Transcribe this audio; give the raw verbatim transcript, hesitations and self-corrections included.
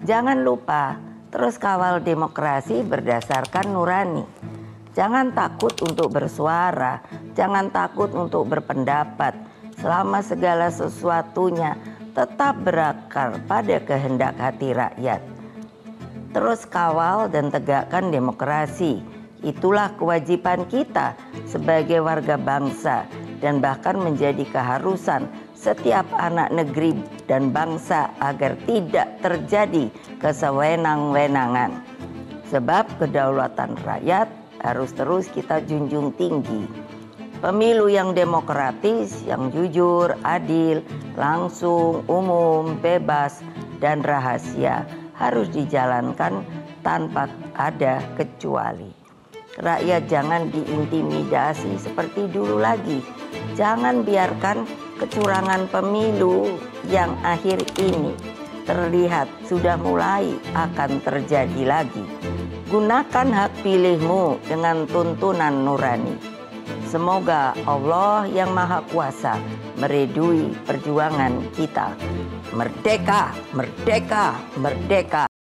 Jangan lupa terus kawal demokrasi berdasarkan nurani. Jangan takut untuk bersuara, jangan takut untuk berpendapat, selama segala sesuatunya tetap berakar pada kehendak hati rakyat. Terus kawal dan tegakkan demokrasi. Itulah kewajiban kita sebagai warga bangsa dan bahkan menjadi keharusan setiap anak negeri dan bangsa agar tidak terjadi kesewenang-wenangan. Sebab kedaulatan rakyat harus terus kita junjung tinggi. Pemilu yang demokratis, yang jujur, adil, langsung, umum, bebas, dan rahasia harus dijalankan tanpa ada kecuali. Rakyat jangan diintimidasi seperti dulu lagi. Jangan biarkan kecurangan pemilu yang akhir ini terlihat sudah mulai akan terjadi lagi. Gunakan hak pilihmu dengan tuntunan nurani. Semoga Allah yang Maha Kuasa meridui perjuangan kita. Merdeka, merdeka, merdeka.